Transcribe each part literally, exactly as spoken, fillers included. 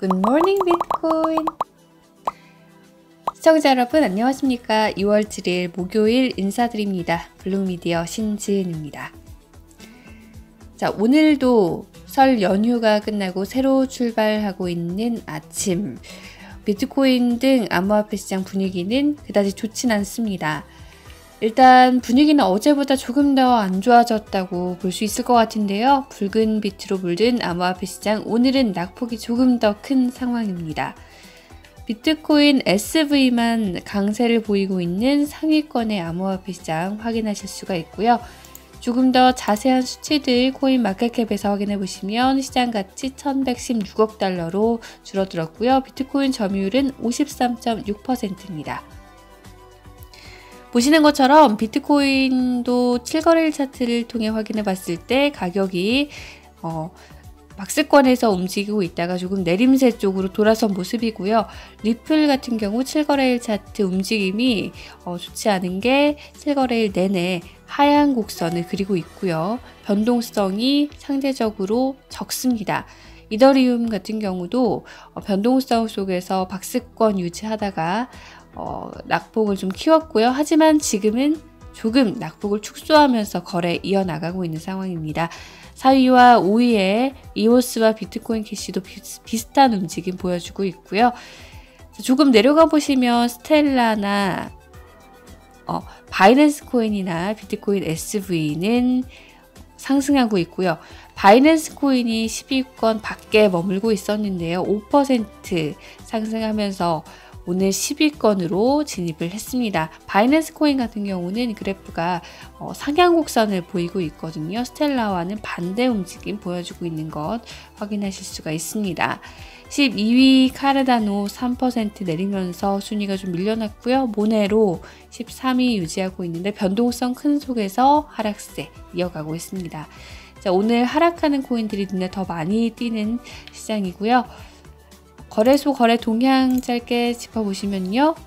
굿모닝 비트코인. 시청자 여러분 안녕하십니까. 이월 칠일 목요일 인사드립니다. 블록미디어 신지은입니다. 자, 오늘도 설 연휴가 끝나고 새로 출발하고 있는 아침, 비트코인 등 암호화폐 시장 분위기는 그다지 좋진 않습니다. 일단 분위기는 어제보다 조금 더 안 좋아졌다고 볼 수 있을 것 같은데요. 붉은 빛으로 물든 암호화폐 시장, 오늘은 낙폭이 조금 더 큰 상황입니다. 비트코인 에스브이만 강세를 보이고 있는 상위권의 암호화폐 시장 확인하실 수가 있고요. 조금 더 자세한 수치들 코인 마켓캡에서 확인해 보시면 시장 가치 천백십육억 달러로 줄어들었고요. 비트코인 점유율은 오십삼 점 육 퍼센트입니다. 보시는 것처럼 비트코인도 칠거래일 차트를 통해 확인해 봤을 때 가격이 어, 박스권에서 움직이고 있다가 조금 내림세 쪽으로 돌아선 모습이고요. 리플 같은 경우 칠거래일 차트 움직임이 어, 좋지 않은 게 칠거래일 내내 하향 곡선을 그리고 있고요. 변동성이 상대적으로 적습니다. 이더리움 같은 경우도 어, 변동성 속에서 박스권 유지하다가 어, 낙폭을 좀 키웠고요. 하지만 지금은 조금 낙폭을 축소하면서 거래 이어나가고 있는 상황입니다. 사 위와 오 위의 이오스와 비트코인 캐시도 비슷한 움직임 보여주고 있고요. 조금 내려가 보시면 스텔라나 어, 바이낸스 코인이나 비트코인 에스브이는 상승하고 있고요. 바이낸스 코인이 십 위권 밖에 머물고 있었는데요. 오 퍼센트 상승하면서 오늘 십 위권으로 진입을 했습니다. 바이낸스 코인 같은 경우는 그래프가 어, 상향 곡선을 보이고 있거든요. 스텔라와는 반대 움직임 보여주고 있는 것 확인하실 수가 있습니다. 십이 위 카르다노 삼 퍼센트 내리면서 순위가 좀 밀려났고요. 모네로 십삼 위 유지하고 있는데 변동성 큰 속에서 하락세 이어가고 있습니다. 자, 오늘 하락하는 코인들이 눈에 더 많이 띄는 시장이고요. 거래소 거래 동향 짧게 짚어보시면요.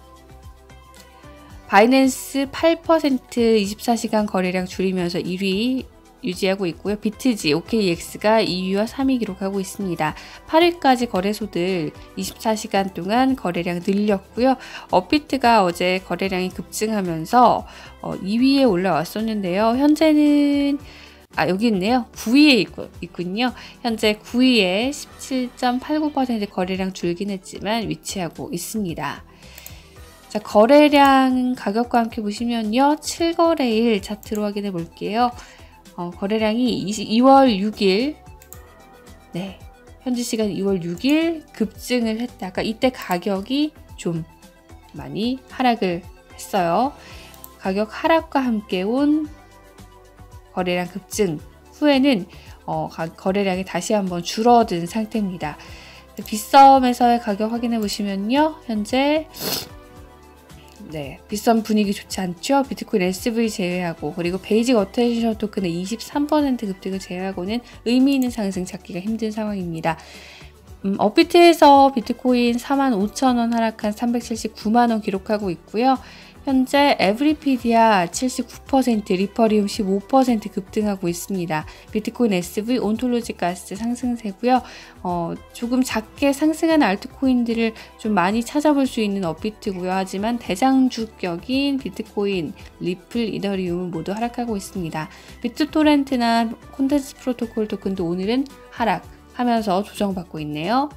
바이낸스 팔 퍼센트 이십사 시간 거래량 줄이면서 일 위 유지하고 있고요. 비트지, 오케이엑스가 이 위와 삼 위 기록하고 있습니다. 팔 위까지 거래소들 이십사 시간 동안 거래량 늘렸고요. 업비트가 어제 거래량이 급증하면서 어, 이 위에 올라왔었는데요. 현재는 아, 여기 있네요. 구 위에 있고, 있군요. 현재 구 위에 십칠 점 팔구 퍼센트 거래량 줄긴 했지만 위치하고 있습니다. 자, 거래량 가격과 함께 보시면요. 칠거래일 차트로 확인해 볼게요. 어, 거래량이 이월 육일, 네, 현지 시간 이월 육일 급증을 했다가 이때 가격이 좀 많이 하락을 했어요. 가격 하락과 함께 온 거래량 급증 후에는 어, 거래량이 다시 한번 줄어든 상태입니다. 빗썸에서의 가격 확인해 보시면요. 현재 네, 빗썸 분위기 좋지 않죠? 비트코인 에스브이 제외하고 그리고 베이직 어텐션 토큰의 이십삼 퍼센트 급등을 제외하고는 의미 있는 상승 찾기가 힘든 상황입니다. 음, 업비트에서 비트코인 사만 오천 원 하락한 삼백칠십구만 원 기록하고 있고요. 현재 에브리피디아 칠십구 퍼센트, 리퍼리움 십오 퍼센트 급등하고 있습니다. 비트코인 에스브이, 온톨로지 가스 상승세고요. 어, 조금 작게 상승한 알트코인들을 좀 많이 찾아볼 수 있는 업비트고요. 하지만 대장주격인 비트코인, 리플, 이더리움은 모두 하락하고 있습니다. 비트토렌트나 콘덴스 프로토콜 토큰도 오늘은 하락하면서 조정받고 있네요.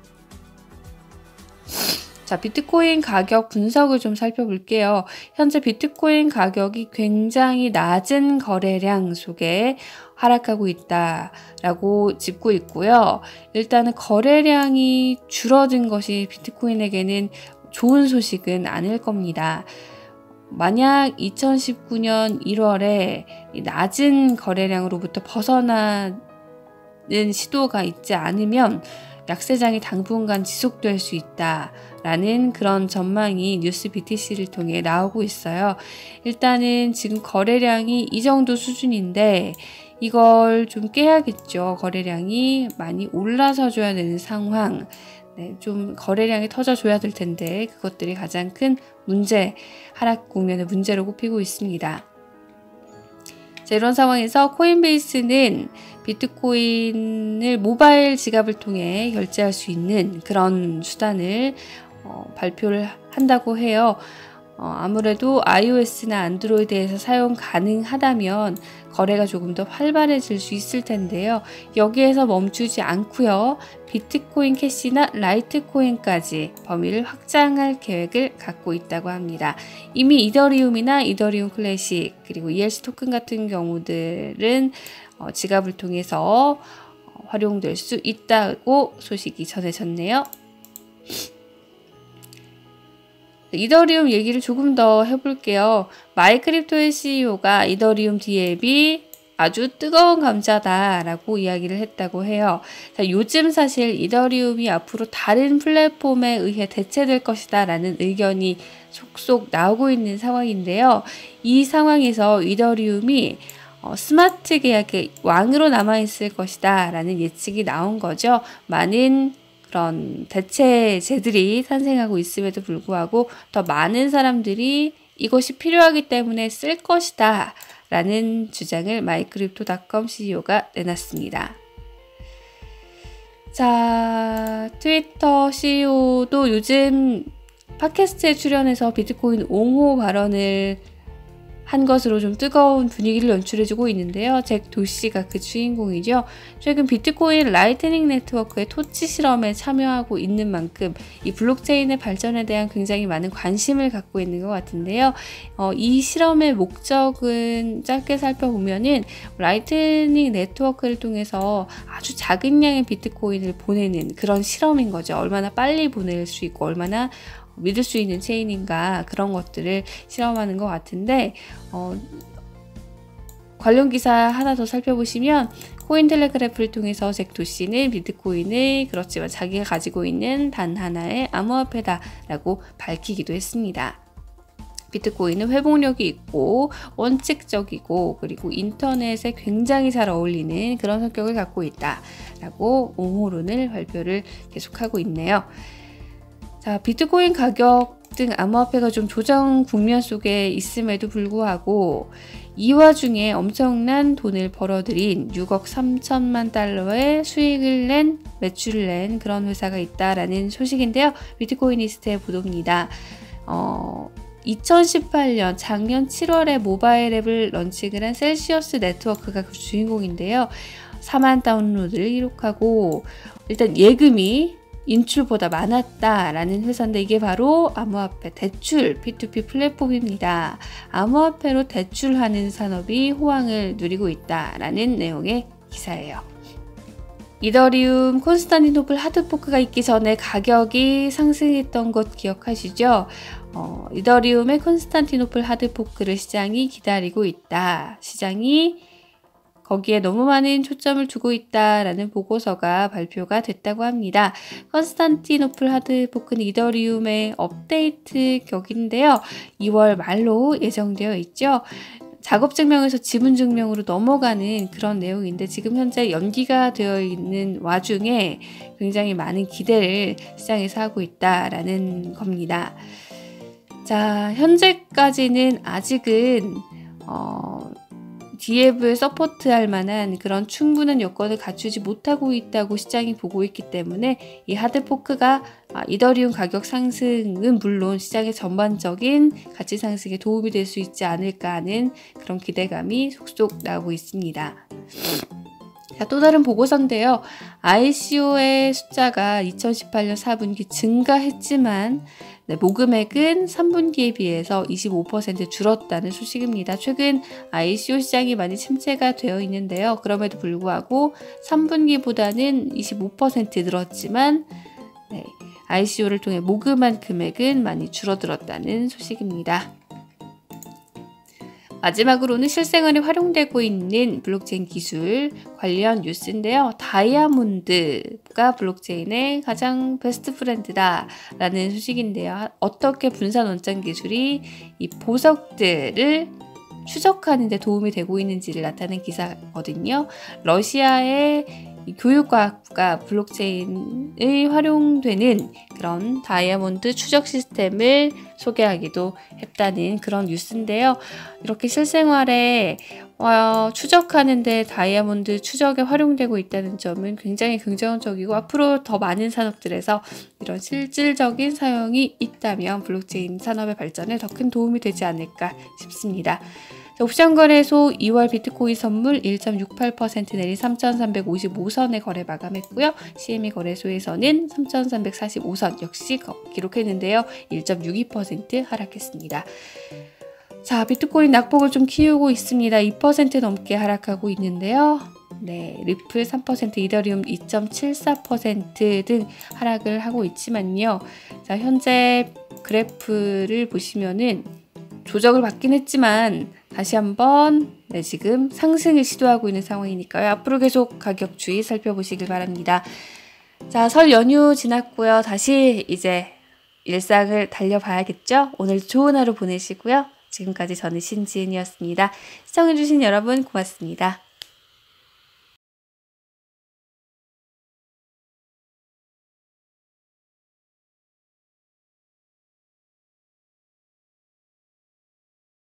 자, 비트코인 가격 분석을 좀 살펴볼게요. 현재 비트코인 가격이 굉장히 낮은 거래량 속에 하락하고 있다라고 짚고 있고요. 일단은 거래량이 줄어든 것이 비트코인에게는 좋은 소식은 아닐 겁니다. 만약 이천십구 년 일월에 낮은 거래량으로부터 벗어나는 시도가 있지 않으면 약세장이 당분간 지속될 수 있다라는 그런 전망이 뉴스 비티씨를 통해 나오고 있어요. 일단은 지금 거래량이 이 정도 수준인데 이걸 좀 깨야겠죠. 거래량이 많이 올라서 줘야 되는 상황. 네, 좀 거래량이 터져줘야 될 텐데 그것들이 가장 큰 문제, 하락 국면의 문제로 꼽히고 있습니다. 자, 이런 상황에서 코인베이스는 비트코인을 모바일 지갑을 통해 결제할 수 있는 그런 수단을 어, 발표를 한다고 해요. 어, 아무래도 iOS나 안드로이드에서 사용 가능하다면 거래가 조금 더 활발해질 수 있을 텐데요. 여기에서 멈추지 않고요. 비트코인 캐시나 라이트코인까지 범위를 확장할 계획을 갖고 있다고 합니다. 이미 이더리움이나 이더리움 클래식 그리고 이엘씨 토큰 같은 경우들은 어, 지갑을 통해서 어, 활용될 수 있다고 소식이 전해졌네요. 이더리움 얘기를 조금 더 해볼게요. 마이크립토의 씨이오가 이더리움 디앱이 아주 뜨거운 감자다라고 이야기를 했다고 해요. 자, 요즘 사실 이더리움이 앞으로 다른 플랫폼에 의해 대체될 것이다 라는 의견이 속속 나오고 있는 상황인데요. 이 상황에서 이더리움이 어, 스마트 계약의 왕으로 남아있을 것이다 라는 예측이 나온 거죠. 많은 그런 대체제들이 탄생하고 있음에도 불구하고 더 많은 사람들이 이것이 필요하기 때문에 쓸 것이다 라는 주장을 마이크립토 닷컴 씨이오가 내놨습니다. 자, 트위터 씨이오도 요즘 팟캐스트에 출연해서 비트코인 옹호 발언을 한 것으로 좀 뜨거운 분위기를 연출해주고 있는데요. 잭 도시가 그 주인공이죠. 최근 비트코인 라이트닝 네트워크의 토치 실험에 참여하고 있는 만큼 이 블록체인의 발전에 대한 굉장히 많은 관심을 갖고 있는 것 같은데요. 어, 이 실험의 목적은 짧게 살펴보면은 라이트닝 네트워크를 통해서 아주 작은 양의 비트코인을 보내는 그런 실험인 거죠. 얼마나 빨리 보낼 수 있고 얼마나 믿을 수 있는 체인인가 그런 것들을 실험하는 것 같은데 어, 관련 기사 하나 더 살펴보시면 코인텔레그래프를 통해서 잭 도시는 비트코인을 그렇지만 자기가 가지고 있는 단 하나의 암호화폐다 라고 밝히기도 했습니다. 비트코인은 회복력이 있고 원칙적이고 그리고 인터넷에 굉장히 잘 어울리는 그런 성격을 갖고 있다 라고 옹호론을 발표를 계속하고 있네요. 자, 비트코인 가격 등 암호화폐가 좀 조정 국면 속에 있음에도 불구하고 이 와중에 엄청난 돈을 벌어들인 육억 삼천만 달러의 수익을 낸 매출을 낸 그런 회사가 있다라는 소식인데요. 비트코이니스트의 보도입니다. 어, 이천십팔 년 작년 칠월에 모바일 앱을 런칭을 한 셀시어스 네트워크가 그 주인공인데요. 사만 다운로드를 기록하고 일단 예금이 인출보다 많았다라는 회사인데 이게 바로 암호화폐 대출 피투피 플랫폼입니다. 암호화폐로 대출하는 산업이 호황을 누리고 있다라는 내용의 기사예요. 이더리움 콘스탄티노플 하드포크가 있기 전에 가격이 상승했던 것 기억하시죠? 어, 이더리움의 콘스탄티노플 하드포크를 시장이 기다리고 있다. 시장이 거기에 너무 많은 초점을 두고 있다라는 보고서가 발표가 됐다고 합니다. 콘스탄티노플 하드포크는 이더리움의 업데이트 격인데요. 이월 말로 예정되어 있죠. 작업증명에서 지문증명으로 넘어가는 그런 내용인데 지금 현재 연기가 되어 있는 와중에 굉장히 많은 기대를 시장에서 하고 있다라는 겁니다. 자, 현재까지는 아직은 어, 디앱을 서포트할 만한 그런 충분한 여건을 갖추지 못하고 있다고 시장이 보고 있기 때문에 이 하드포크가 이더리움 가격 상승은 물론 시장의 전반적인 가치 상승에 도움이 될 수 있지 않을까 하는 그런 기대감이 속속 나오고 있습니다. 자, 또 다른 보고서인데요. 아이씨오의 숫자가 이천십팔 년 사 분기 증가했지만 네, 모금액은 삼 분기에 비해서 이십오 퍼센트 줄었다는 소식입니다. 최근 아이씨오 시장이 많이 침체가 되어 있는데요. 그럼에도 불구하고 삼 분기보다는 이십오 퍼센트 늘었지만 네, 아이씨오를 통해 모금한 금액은 많이 줄어들었다는 소식입니다. 마지막으로는 실생활에 활용되고 있는 블록체인 기술 관련 뉴스인데요. 다이아몬드가 블록체인의 가장 베스트 프렌드다 라는 소식인데요. 어떻게 분산 원장 기술이 이 보석들을 추적하는 데 도움이 되고 있는지를 나타낸 기사거든요. 러시아의 이 교육과학부가 블록체인의 활용되는 그런 다이아몬드 추적 시스템을 소개하기도 했다는 그런 뉴스인데요. 이렇게 실생활에 어, 추적하는데 다이아몬드 추적에 활용되고 있다는 점은 굉장히 긍정적이고 앞으로 더 많은 산업들에서 이런 실질적인 사용이 있다면 블록체인 산업의 발전에 더 큰 도움이 되지 않을까 싶습니다. 옵션 거래소 이월 비트코인 선물 일 점 육팔 퍼센트 내린 삼천삼백오십오 선에 거래 마감했고요. 씨엠이 거래소에서는 삼천삼백사십오 선 역시 기록했는데요. 일 점 육이 퍼센트 하락했습니다. 자, 비트코인 낙폭을 좀 키우고 있습니다. 이 퍼센트 넘게 하락하고 있는데요. 네, 리플 삼 퍼센트, 이더리움 이 점 칠사 퍼센트 등 하락을 하고 있지만요. 자, 현재 그래프를 보시면은 조정을 받긴 했지만 다시 한번 네, 지금 상승을 시도하고 있는 상황이니까요. 앞으로 계속 가격 주의 살펴보시길 바랍니다. 자, 설 연휴 지났고요. 다시 이제 일상을 달려봐야겠죠? 오늘 좋은 하루 보내시고요. 지금까지 저는 신지은이었습니다. 시청해주신 여러분 고맙습니다.